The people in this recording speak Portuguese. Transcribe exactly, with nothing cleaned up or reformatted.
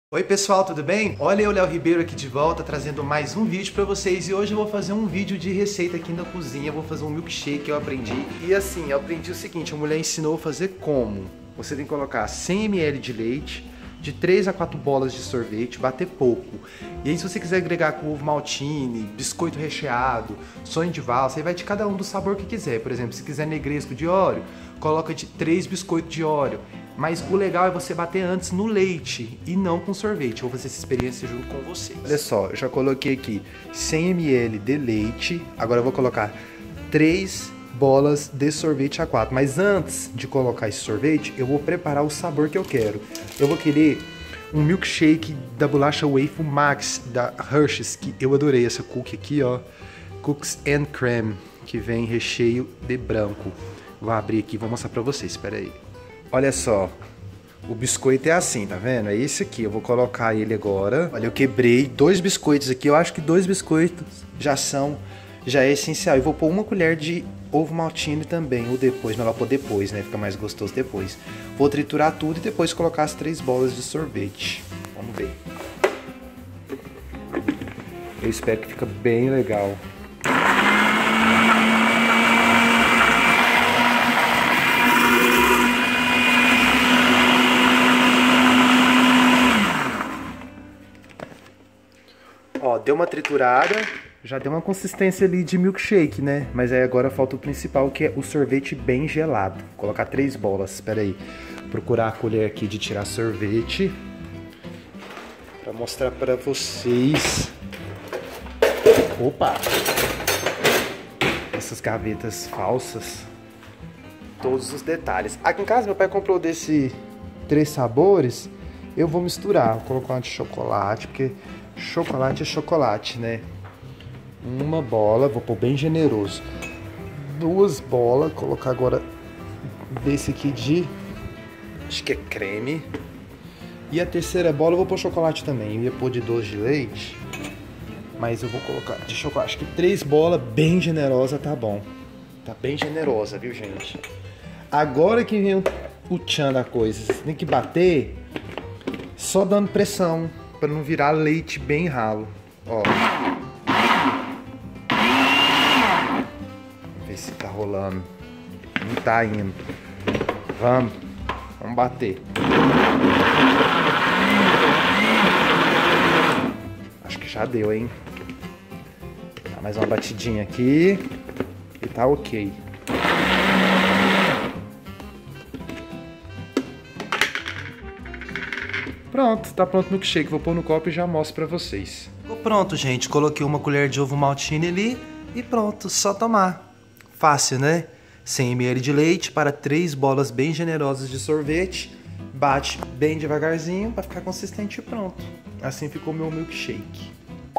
Oi pessoal, tudo bem? Olha eu, Léo Ribeiro, aqui de volta, trazendo mais um vídeo pra vocês. E hoje eu vou fazer um vídeo de receita aqui na cozinha. Vou fazer um milkshake que eu aprendi. E assim, eu aprendi o seguinte, a mulher ensinou a fazer como? Você tem que colocar cem mililitros de leite, de três a quatro bolas de sorvete, bater pouco. E aí se você quiser agregar com ovo maltine, biscoito recheado, sonho de valsa, aí vai de cada um do sabor que quiser. Por exemplo, se quiser negresco de Oreo, coloca de três biscoitos de Oreo. Mas o legal é você bater antes no leite e não com sorvete. Eu vou fazer essa experiência junto com vocês. Olha só, eu já coloquei aqui cem mililitros de leite. Agora eu vou colocar três bolas de sorvete A quatro. Mas antes de colocar esse sorvete, eu vou preparar o sabor que eu quero. Eu vou querer um milkshake da bolacha Waffle Max da Hershey's, que eu adorei essa cookie aqui, ó. Cookies and Cream, que vem recheio de branco. Vou abrir aqui e vou mostrar pra vocês, espera aí. Olha só, o biscoito é assim, tá vendo? É esse aqui, eu vou colocar ele agora. Olha, eu quebrei dois biscoitos aqui, eu acho que dois biscoitos já são, já é essencial. Eu vou pôr uma colher de ovo maltine também, ou depois, melhor pôr depois, né? Fica mais gostoso depois. Vou triturar tudo e depois colocar as três bolas de sorvete. Vamos ver. Eu espero que fique bem legal. Ó, deu uma triturada, já deu uma consistência ali de milkshake, né? Mas aí agora falta o principal, que é o sorvete bem gelado. Vou colocar três bolas, espera aí. Procurar a colher aqui de tirar sorvete. Pra mostrar pra vocês. Opa! Essas gavetas falsas. Todos os detalhes. Aqui em casa meu pai comprou desse três sabores. Eu vou misturar, vou colocar uma de chocolate, porque chocolate é chocolate, né? Uma bola, vou pôr bem generoso. Duas bolas, colocar agora desse aqui de, acho que é creme. E a terceira bola eu vou pôr chocolate também. Eu ia pôr de doce de leite, mas eu vou colocar de chocolate. Acho que três bolas bem generosa tá bom. Tá bem generosa, viu, gente? Agora que vem o, o tchan da coisa, você tem que bater só dando pressão, para não virar leite bem ralo. Ó. Vamos ver se tá rolando. Não tá indo. Vamos. Vamos bater. Acho que já deu, hein? Dá mais uma batidinha aqui. E tá ok. Pronto, tá pronto o milkshake. Vou pôr no copo e já mostro pra vocês. Ficou pronto, gente. Coloquei uma colher de ovo maltine ali e pronto, só tomar. Fácil, né? cem mililitros de leite para três bolas bem generosas de sorvete. Bate bem devagarzinho para ficar consistente e pronto. Assim ficou meu milkshake.